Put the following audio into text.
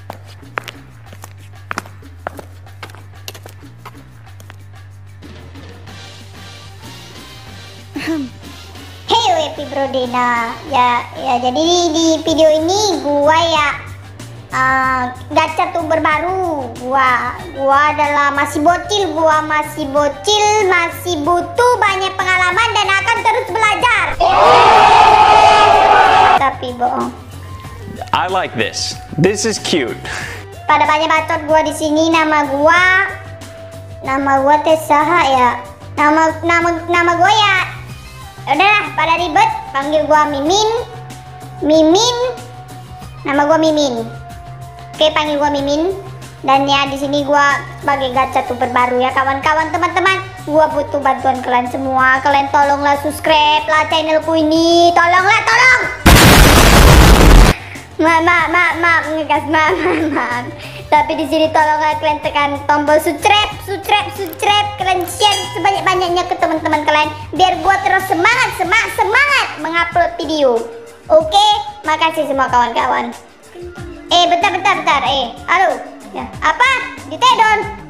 Hey Happy Brodena, ya jadi di video ini gua ya gacha tuber baru. Gua adalah masih bocil, masih butuh banyak pengalaman dan akan terus belajar. Tapi bohong. I like this. This is cute. Pada banyak bacot gua di sini. Nama gua teh saha ya? Nama gua ya. Udahlah, pada ribet, panggil gua Mimin. Nama gua Mimin. Oke, panggil gua Mimin. Dan ya di sini gua sebagai gacha tuber baru ya kawan-kawan, teman-teman. Gua butuh bantuan kalian semua. Kalian tolonglah subscribe lah channelku ini. Tolonglah, tolong. Maaf, ngegas, maaf. Tapi di sini tolonglah kalian tekan tombol subscribe. Kalian share sebanyak-banyaknya ke teman-teman kalian biar gua terus semangat mengupload video. Oke, makasih semua kawan-kawan. Bentar. Halo. Ya, apa? Ditedon.